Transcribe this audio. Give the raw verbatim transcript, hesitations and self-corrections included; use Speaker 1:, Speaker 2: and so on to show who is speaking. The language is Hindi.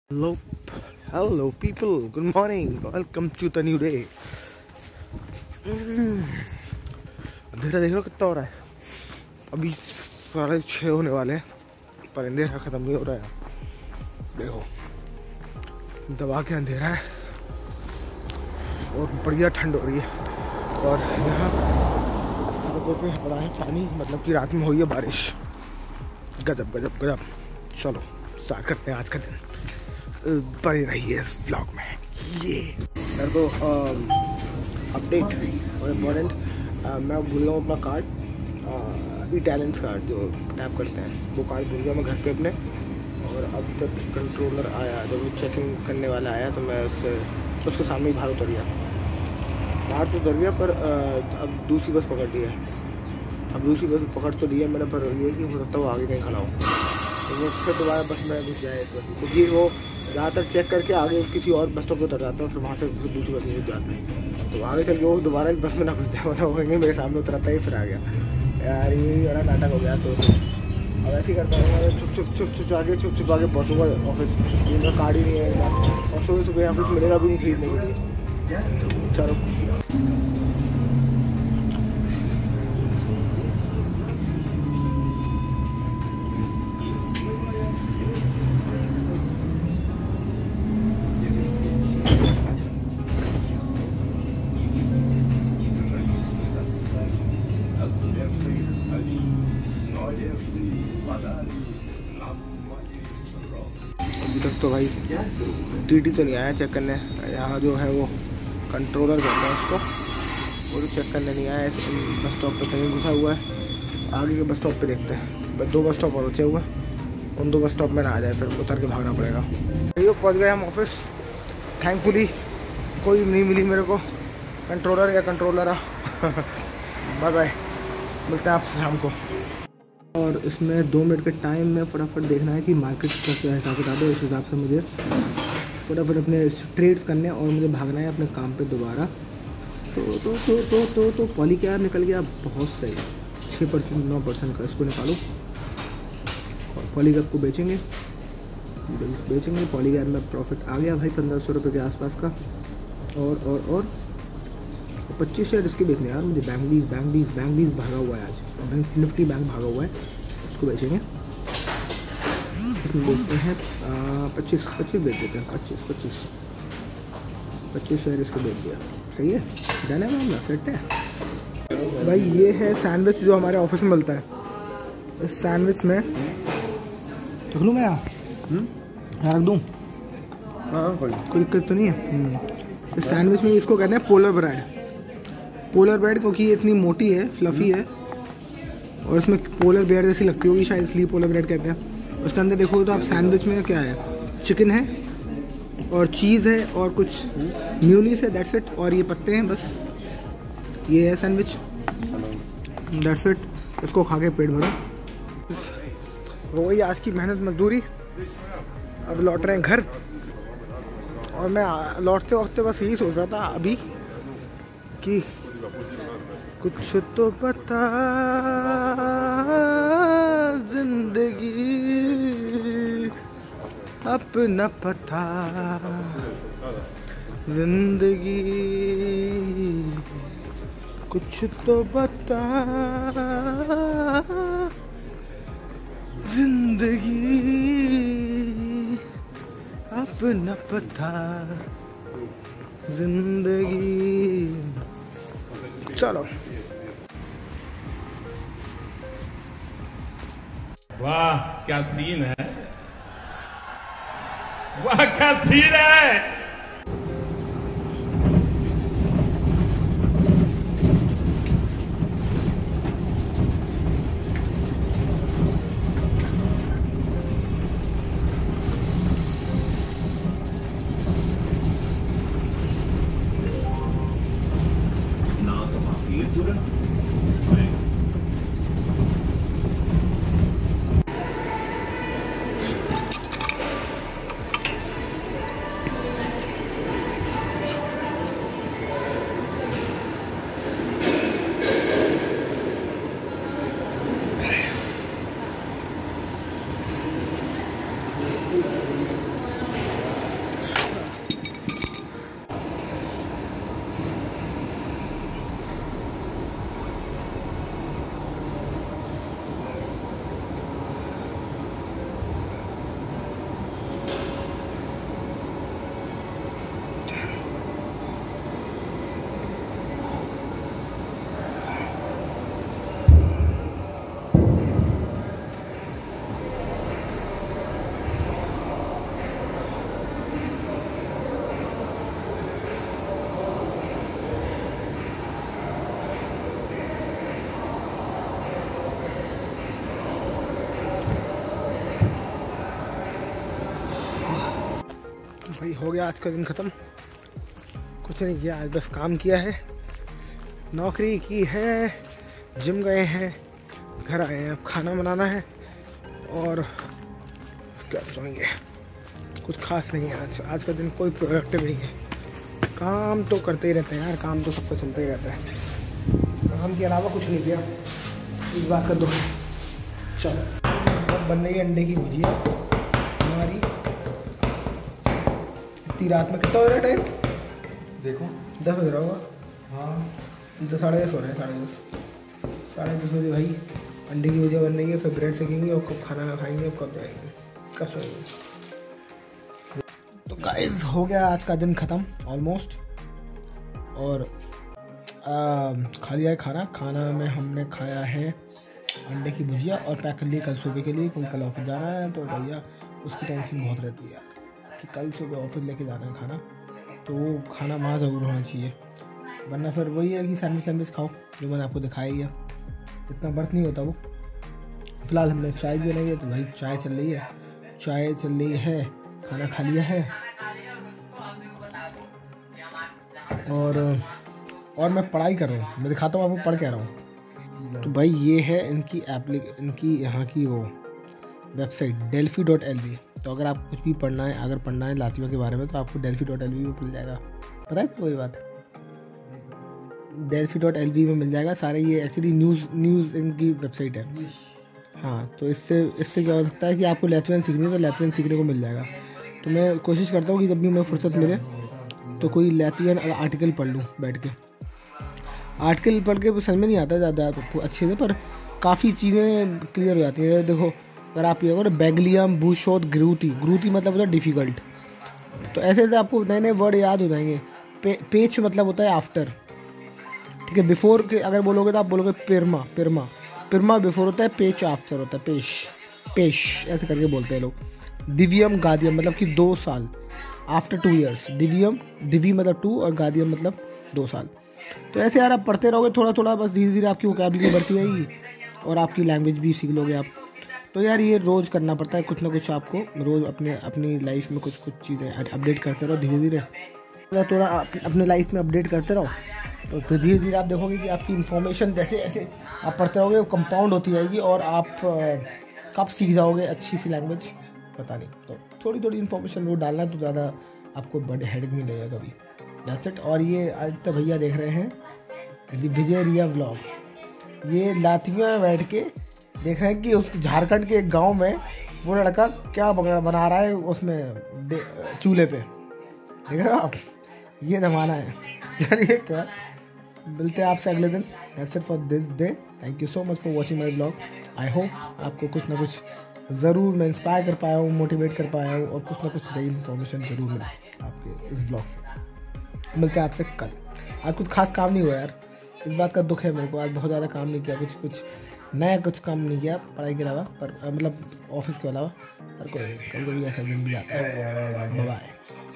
Speaker 1: Hello, hello people. Good morning. Welcome to the new day. अंधेरा देख लो कितना हो रहा है. अभी साढ़े छः होने वाले हैं पर अंधेरा ख़त्म नहीं हो रहा है. देखो दबा के अंधेरा है और बढ़िया ठंड हो रही है. और यहाँ सड़कों पे पड़ा है पानी, मतलब कि रात में हुई है बारिश. गजब गजब गजब. चलो स्टार्ट करते हैं आज का दिन. बनी रही है इस ब्लॉग में. ये मेरे को अपडेट और इम्पोर्टेंट, मैं भूल गया हूँ अपना कार्ड, ई टैलेंट्स कार्ड जो टैप करते हैं वो कार्ड भूल गया मैं घर पे अपने. और अब तक कंट्रोलर आया, जब चेकिंग करने वाला आया तो मैं उससे उसके सामने ही बाहर उतर गया. बाहर तो उतर गया पर अब दूसरी बस पकड़ ली है. अब दूसरी बस पकड़ तो ली है मैंने, पर ये कि हो सकता है वो आगे कहीं खड़ा हो तो वो फिर दोबारा बस में घुस जाए इस बस में, क्योंकि वो ज़्यादातर चेक करके आगे किसी और बस स्टॉप पर उतर जाता है और फिर वहाँ से दूसरी बस में घुस जाता है. तो आगे चल के वो दोबारा बस में ना घुस जाए, मतलब वो मेरे सामने उतरता ही फिर आ गया. यार ये बड़ा नाटक हो गया. सोच अब ऐसे ही करता हूँ, छुप छुप छुप छुप आगे छुप छुप आगे पहुँचूँगा ऑफिस. मेरा कार्ड ही नहीं है और सुबह सुबह यहाँ कुछ मिलेगा भी नहीं खरीदने के लिए. चलो अभी तक तो भाई टीटी तो नहीं आया चेक करने. यहाँ जो है वो कंट्रोलर करता है उसको, वो तो चेक करने नहीं आया. बस स्टॉप पे कहीं घुसा हुआ है. आगे के बस स्टॉप पे देखते हैं. बस दो बस स्टॉप और बचे हुए, उन दो बस स्टॉप में ना आ जाए फिर उतर के भागना पड़ेगा. ये पहुँच गए हम ऑफिस. थैंकफुली कोई नहीं मिली मेरे को कंट्रोलर या कंट्रोलर. बाय बाय, मिलते हैं आपसे शाम को. और इसमें दो मिनट के टाइम में फटाफट देखना है कि मार्केट का क्या हिसाब किताब है. इस हिसाब से मुझे फटाफट अपने ट्रेड्स करने और मुझे भागना है अपने काम पे दोबारा. तो तो तो तो तो तो पॉली क्या निकल गया बहुत सही. छः परसेंट नौ परसेंट का इसको निकालो और पॉली कैप को बेचेंगे बेचेंगे पॉली कैप में प्रॉफिट आ गया भाई पंद्रह सौ रुपये के आसपास का. और और और पच्चीस शेयर इसके बेचने यार मुझे. बैंक बीस बैंक बीस बैंक बीस भागा हुआ है आज. बैंक निफ्टी बैंक भागा हुआ है, इसको बेचेंगे. इसमें बेचते हैं पच्चीस पच्चीस बेच देते हैं. पच्चीस पच्चीस पच्चीस शेयर इसको बेच दिया. सही है, डन है मामला, सेट है भाई. ये है सैंडविच जो हमारे ऑफिस में मिलता है. इस सैंडविच में रख लूँ मैं यहाँ यहाँ रख दूँ, कोई दिक्कत तो नहीं है. इस सैंडविच में इसको कहते हैं पोलर ब्रेड. पोलर ब्रेड क्योंकि ये इतनी मोटी है, फ्लफ़ी है और इसमें पोलर बेयर जैसी लगती होगी शायद, इसलिए पोलर ब्रेड कहते हैं. उसके अंदर देखोगे तो आप सैंडविच में क्या है, चिकन है और चीज़ है और कुछ म्यूनीस है, दैट्स इट. और ये पत्ते हैं बस. ये है सैंडविच, दैट्स इट. इसको खा के पेट भरो. हो गई आज की मेहनत मजदूरी. अब लौट रहे हैं घर. और मैं लौटते वक्त बस यही सोच रहा था अभी कि कुछ तो पता जिंदगी अपना पता जिंदगी कुछ तो बता जिंदगी अपना पता जिंदगी. चलो
Speaker 2: वाह क्या सीन है, वाह क्या सीन है.
Speaker 1: भाई हो गया आज का दिन ख़त्म। कुछ नहीं किया आज, बस काम किया है, नौकरी की है, जिम गए हैं, घर आए हैं, अब खाना बनाना है और क्या सोएंगे। कुछ खास नहीं है आज आज का दिन, कोई प्रोडक्टिव नहीं है। काम तो करते ही रहते हैं यार, काम तो सबका चलता ही रहता है, काम के अलावा कुछ नहीं किया। इस बात का दुख है। चलो अब बन रही है अंडे की भुजिया हमारी। इतनी रात में कितना हो रहा है टाइम
Speaker 3: देखो,
Speaker 1: दस बज रहा होगा।
Speaker 3: हाँ
Speaker 1: दस साढ़े दस हो रहे हैं, साढ़े दस साढ़े दस बजे भाई अंडे की भुजिया बन रही है। फिर ब्रेड सेकेंगे और कब खाना खाएंगे और कब जाएंगे, कब सोएंगे। तो गाइस हो गया आज का दिन ख़त्म ऑलमोस्ट। और आ, खा लिया है खाना। खाना में हमने खाया है अंडे की भुजिया और पैक कर लिए कल सुबह के लिए, क्योंकि कल ऑफिस जाना है। तो भैया उसकी टेंशन बहुत रहती है यार कि कल सुबह ऑफिस लेके जाना है खाना, तो वो खाना वहाँ ज़रूर होना चाहिए, वरना फिर वही है कि सैंडविच सैंडविच खाओ, जो मैंने आपको दिखाया ही है। इतना बर्थ नहीं होता वो। फिलहाल हमने चाय भी बनाई है, तो भाई चाय चल रही है, चाय चल रही है, खाना खा लिया है। और और मैं पढ़ाई कर रहा हूँ, मैं दिखाता हूँ आपको पढ़ क्या रहा हूँ। तो भाई ये है इनकी एप्लीक इनकी यहाँ की वो website Delphi dot L V. तो अगर आप कुछ भी पढ़ना है, अगर पढ़ना है लातविया के बारे में, तो आपको डेल्फी डॉट एल वी में मिल जाएगा। पता है कोई बात, डेल्फी डॉट एल वी में मिल जाएगा सारे। ये एक्चुअली न्यूज़ न्यूज़ इनकी वेबसाइट है। हाँ, तो इससे इससे क्या हो सकता है कि आपको लैटवियन सीखनी है तो लैटवियन सीखने को मिल जाएगा। तो मैं कोशिश करता हूँ कि जब भी मैं फुर्सत मिले तो कोई लैटवियन आर्टिकल पढ़ लूँ बैठ के। आर्टिकल पढ़ के समझ में नहीं आता ज़्यादा अच्छे से, पर काफ़ी चीज़ें क्लियर हो जाती हैं। देखो अगर आप ये करो बैगलियम बूशोत ग्रूटी, ग्रूटी मतलब होता है डिफ़िकल्ट, तो ऐसे ऐसे आपको नए नए वर्ड याद हो जाएंगे। पे, पेच मतलब होता है आफ्टर, ठीक है। बिफोर के अगर बोलोगे तो आप बोलोगे पिरमा, पिरमा पिरमा बिफोर होता है, पेच आफ्टर होता है, पेश पेश ऐसे करके बोलते हैं लोग। दिव्यम गादियम मतलब कि दो साल, आफ्टर टू ईयर्स। दिव्यम दिवी मतलब टू और गादियम मतलब दो साल। तो ऐसे यार आप पढ़ते रहोगे थोड़ा थोड़ा, बस धीरे धीरे आपकी वोकैबुलरी बढ़ती रहेगी और आपकी लैंग्वेज भी सीख लोगे आप। तो यार ये रोज़ करना पड़ता है, कुछ ना कुछ आपको रोज़ अपने अपनी लाइफ में कुछ कुछ चीज़ें अपडेट करते रहो धीरे धीरे, थोड़ा थोड़ा अपने लाइफ में अपडेट करते रहो। तो फिर धीरे धीरे आप देखोगे कि आपकी इन्फॉर्मेशन जैसे जैसे आप पढ़ते रहोगे वो कंपाउंड होती जाएगी और आप कब सीख जाओगे अच्छी सी लैंग्वेज पता नहीं। तो थोड़ी थोड़ी इन्फॉर्मेशन वो डालना तो ज़्यादा आपको बड़े हेडेक नहीं लगेगा कभी। That's it. और ये आज तो भैया देख रहे हैं विजय रिया व्लॉग। ये लातविया में बैठ के देख रहे हैं कि उस झारखंड के एक गाँव में वो लड़का क्या बना रहा है उसमें चूल्हे पे, देख रहे हो आप। ये ज़माना है। चलिए क्या, मिलते हैं आपसे अगले दिन। That's it for this day. Thank you so much for watching my blog. I hope आपको कुछ ना कुछ ज़रूर मैं इंस्पायर कर पाया हूँ, मोटिवेट कर पाया हूँ और कुछ ना कुछ नई इन्फॉर्मेशन ज़रूर मिला आपके इस ब्लॉग से। मिलते हैं आपसे कल। आज कुछ खास काम नहीं हुआ यार, इस बात का दुख है मेरे को। आज बहुत ज़्यादा काम नहीं किया, कुछ कुछ नया कुछ काम नहीं किया पढ़ाई के अलावा, पर मतलब ऑफिस के अलावा। पर कोई कभी कभी ऐसा दिन भी आता है। बाय।